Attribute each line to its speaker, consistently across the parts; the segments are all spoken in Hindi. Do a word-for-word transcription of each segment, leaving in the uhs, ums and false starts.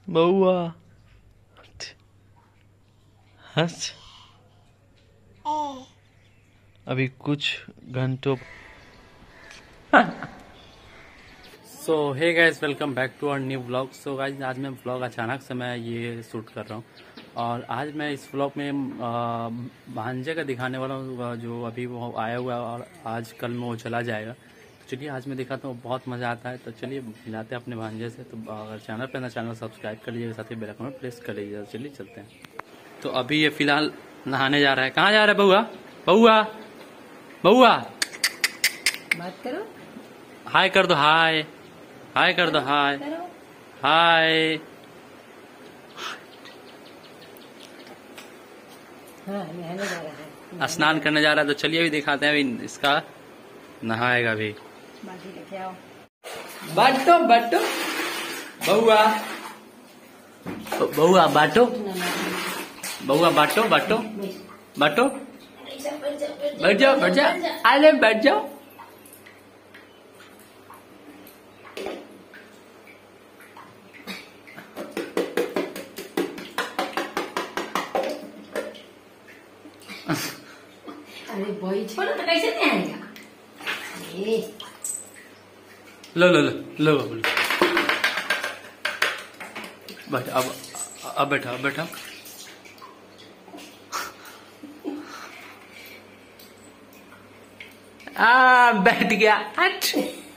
Speaker 1: बउआ हंस। अभी कुछ घंटों सो hey guys, welcome back to our new vlog. So guys, आज मैं व्लॉग अचानक से मैं ये शूट कर रहा हूँ और आज मैं इस व्लॉग में भांजे का दिखाने वाला हूँ जो अभी वो आया हुआ है और आज कल में वो चला जाएगा। तो चलिए आज मैं दिखाता हूँ, बहुत मज़ा आता है। तो चलिए मिलाते हैं अपने भांजे से। तो अगर चैनल पे ना चैनल सब्सक्राइब कर लीजिएगा, साथ ही बेल आइकन प्रेस कर लीजिएगा। चलिए चलते हैं। तो अभी ये फिलहाल नहाने जा रहा है। कहाँ जा रहा है बउआ? बउआ बउआ
Speaker 2: बात करो,
Speaker 1: हाय कर दो, हाय हाय कर दो, हाय हाय।
Speaker 2: हाँ, नहाने जा रहा है,
Speaker 1: स्नान करने जा रहा है। तो चलिए अभी दिखाते हैं, अभी इसका नहाएगा भी।
Speaker 2: बाल्टी लेके आओ।
Speaker 1: बाटो बाटो बउआ बउआ बाटो बउआ बाटो बाटो बाटो। बैठ जाओ बैठ जाओ, आले बैठ जाओ।
Speaker 2: अरे बैठो ना, तो कैसे नहीं आएगा? ये
Speaker 1: लो लो लो लो बबलू, बैठ। अब अब बैठा, अब बैठा। आ बैठ गया। हट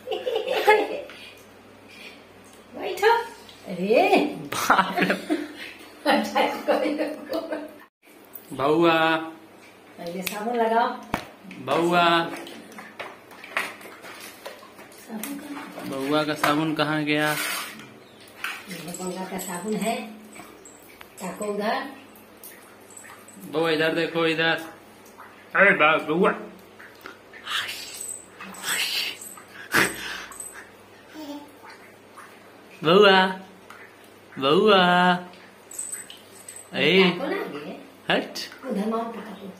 Speaker 2: बैठो। अरे
Speaker 1: बाप रे। बउआ
Speaker 2: पहले साबुन लगाओ।
Speaker 1: बउआ
Speaker 2: साबुन का
Speaker 1: बउआ का साबुन कहाँ गया?
Speaker 2: गंगा का साबुन है, ताको उधर।
Speaker 1: बउआ इधर देखो, इधर। अरे बउआ बउआ बउआ ए
Speaker 2: ताको ना आगे,
Speaker 1: हट।
Speaker 2: उधर माउंट का ताको।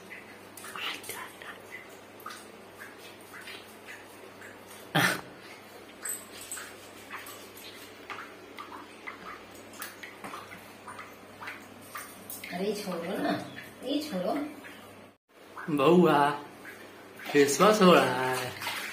Speaker 2: अरे छोड़ो ना, ये छोड़ो।
Speaker 1: बउआ फेस वॉश हो रहा है।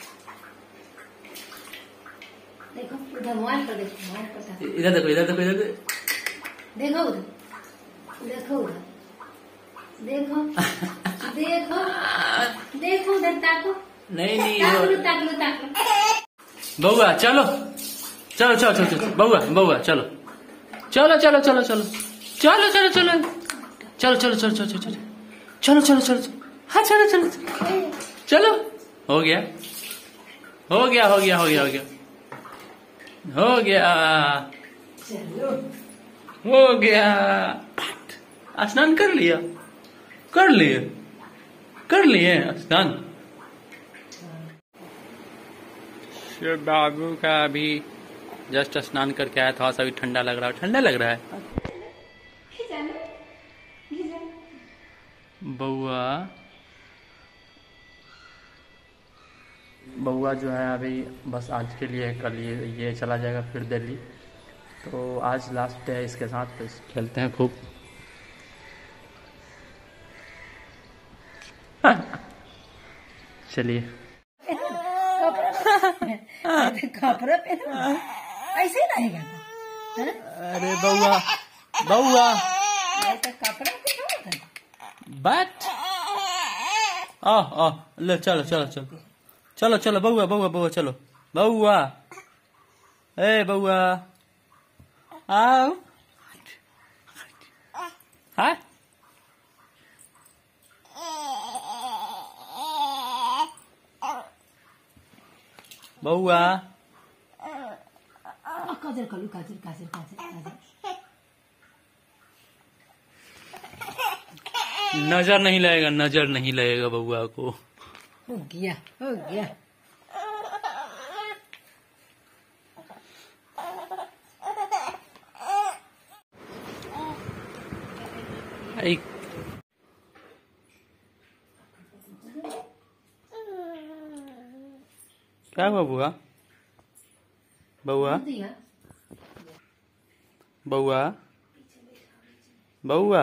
Speaker 2: देखो उधर मोबाइल पर, देखो मोबाइल पर ताको।
Speaker 1: इधर देखो, इधर देखो, इधर देखो।
Speaker 2: देखो उधर, देखो उधर, देखो देखो देखो उधर ताको।
Speaker 1: नहीं नहीं
Speaker 2: ताक लो
Speaker 1: वो-
Speaker 2: ताक लो ताक लो।
Speaker 1: बउआ चलो चलो चलो चलो चलो बउआ बउआ चलो चलो चलो चलो चलो चलो चलो चलो चलो चलो चलो चलो चलो चलो चलो चलो चलो हाँ चलो चलो चलो चलो। हो गया हो गया हो गया हो गया हो गया हो गया
Speaker 2: चलो
Speaker 1: हो गया। स्नान कर लिया, कर लिए कर लिए स्नान। शिव बाबू का अभी जस्ट स्नान करके आया, थोड़ा सा भी ठंडा लग रहा है। ठंडा लग रहा है बउआ। बउआ जो है अभी बस आज के लिए, कल ये ये चला जाएगा फिर दिल्ली। तो आज लास्ट डे है इसके साथ, तो खेलते हैं खूब। चलिए
Speaker 2: कपड़ा पहनो, ऐसे रहेगा ना।
Speaker 1: अरे बउआ बउआ
Speaker 2: तो कपड़ा पहनो।
Speaker 1: बट आ आ ले चलो चलो चलो चलो चलो बउआ बउआ बउआ चलो बउआ। ए बउआ आओ। हाँ बउआ
Speaker 2: काजल कलू, काजल काजल काजल काजल।
Speaker 1: नजर नहीं लगेगा, नजर नहीं लगेगा बउआ को।
Speaker 2: हो गया हो गया।
Speaker 1: आई क्या हुआ बुआ? बउआ
Speaker 2: दिया
Speaker 1: बउआ बउआ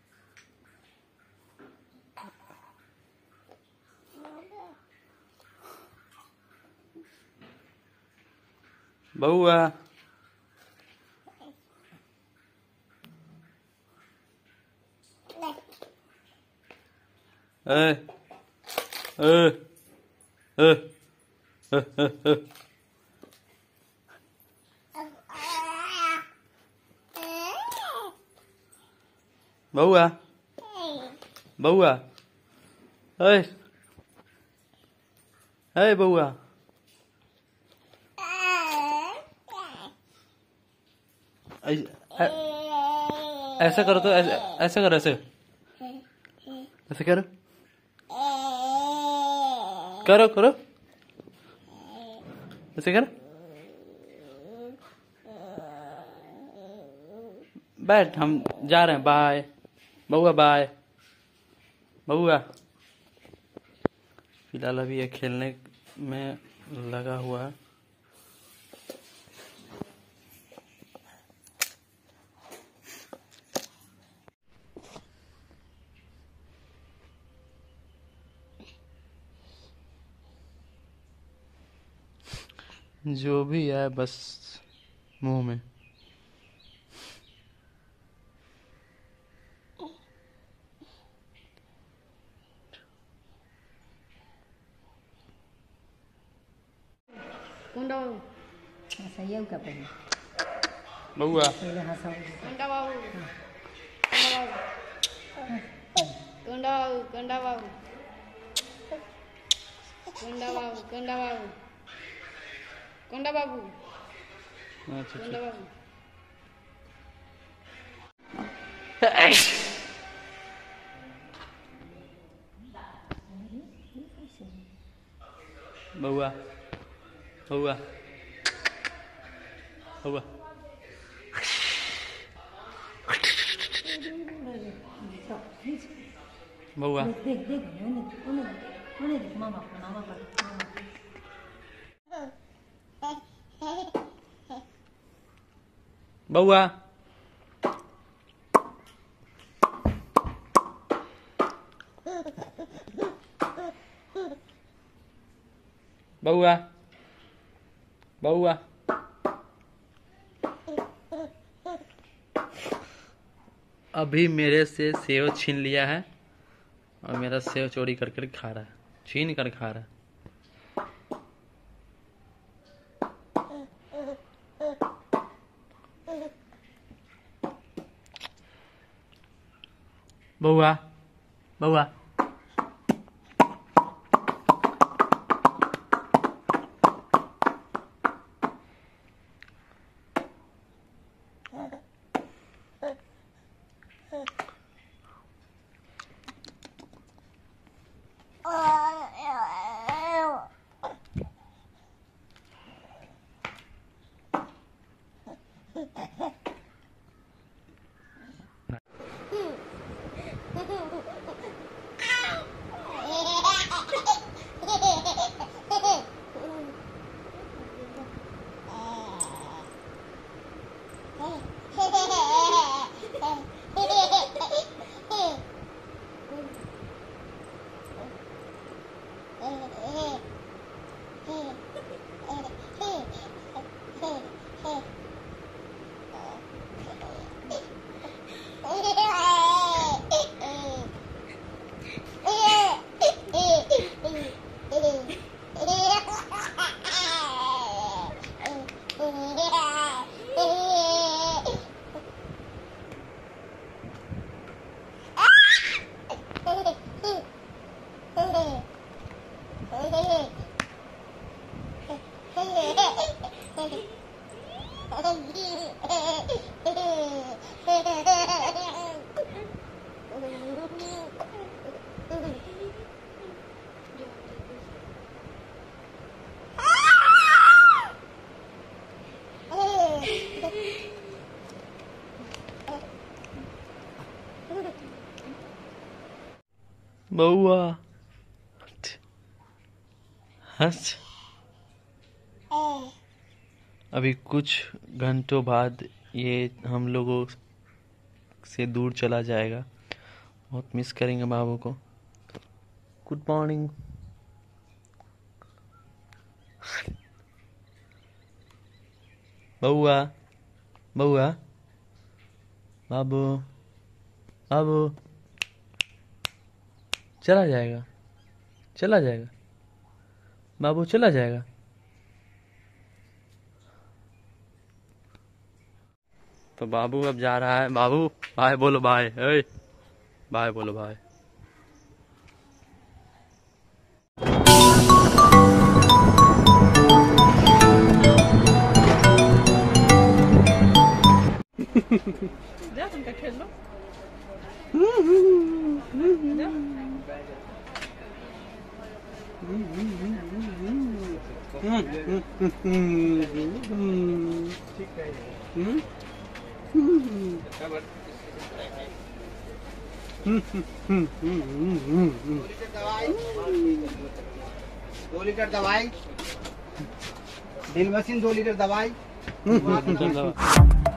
Speaker 1: बउआ ए ए ए ए बउआ बउआ ए ए बउआ ऐसा करो तो ऐसे ऐसा करो ऐसे ऐसे करो करो करो ऐसे करो बैठ हम जा रहे हैं बाय बउआ बाय बउआ फिलहाल अभी ये खेलने में लगा हुआ है। जो भी है बस मुंह में।
Speaker 2: कुंडा बाबू हंसाइए का पहले
Speaker 1: बउआ
Speaker 2: पहले हंसाओ
Speaker 3: कुंडा बाबू कुंडा बाबू कुंडा बाबू कुंडा बाबू कुंडा बाबू कुंडा बाबू
Speaker 1: अच्छा
Speaker 3: कुंडा बाबू
Speaker 1: बउआ बउआ बउआ बउआ
Speaker 2: देख देख देख उन्हें उन्हें उन्हें देख मामा को मामा को
Speaker 1: बउआ बउआ बउआ अभी मेरे से सेव छीन लिया है और मेरा सेव चोरी कर कर खा रहा है, छीन कर खा रहा है। बउआ बउआ बउआ हंस। अभी कुछ घंटों बाद ये हम लोगों से दूर चला जाएगा। बहुत मिस करेंगे बाबू को। Good morning. बउआ बउआ बाबू बाबू चला जाएगा चला जाएगा बाबू चला जाएगा। तो बाबू अब जा रहा है। बाबू बाय बोलो, बाय। ए बाय बोलो, बाय।
Speaker 4: जा तुमका खेल लो।
Speaker 5: दो लीटर दवाई, ड्रिल मशीन दो लीटर दवाई।